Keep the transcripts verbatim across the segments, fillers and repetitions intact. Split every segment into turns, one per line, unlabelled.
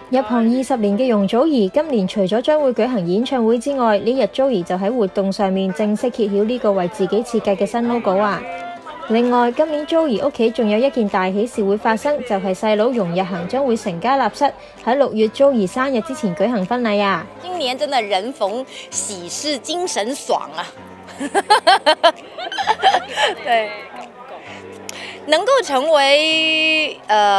入行二十年嘅容祖兒，今年除咗將會舉行演唱會之外，呢日 Joey 就喺活動上面正式揭曉呢個為自己設計嘅新 logo 啊！另外，今年 Joey 屋企仲有一件大喜事會發生，就係細佬容日恒將會成家立室，喺六月 Joey 生日之前舉行婚禮啊！
今年真的人逢喜事精神爽啊！對，能夠成為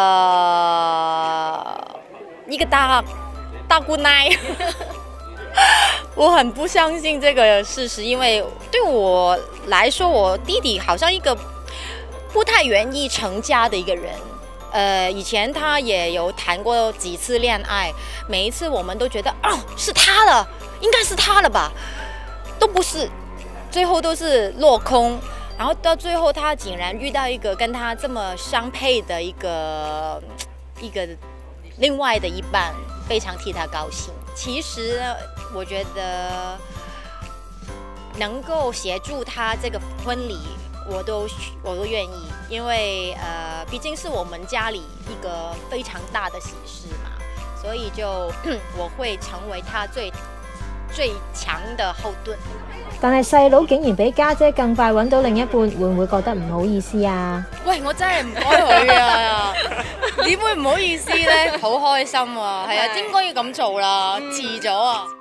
呃一個大大姑奶，我很不相信這個事實，因為對我來說，我弟弟好像一個不太願意成家的一個人。呃，以前他也有談過幾次戀愛，每一次我們都覺得，哦，是他了，應該是他了吧，都不是，最後都是落空。然後到最後，他竟然遇到一個跟他這麼相配的一個一個另外的一半，非常替他高興。其實我覺得能夠協助他這個婚禮，我都我都願意，因為呃，畢竟是我們家裡一個非常大的喜事嘛，所以就我會成為他最最強的後盾。
但係細佬竟然比家姐更快揾到另一半，會唔會覺得唔好意思啊？
喂，我真係唔該佢啊！點會唔好意思呢？好開心啊！係啊，應該要咁做啦，遲咗啊！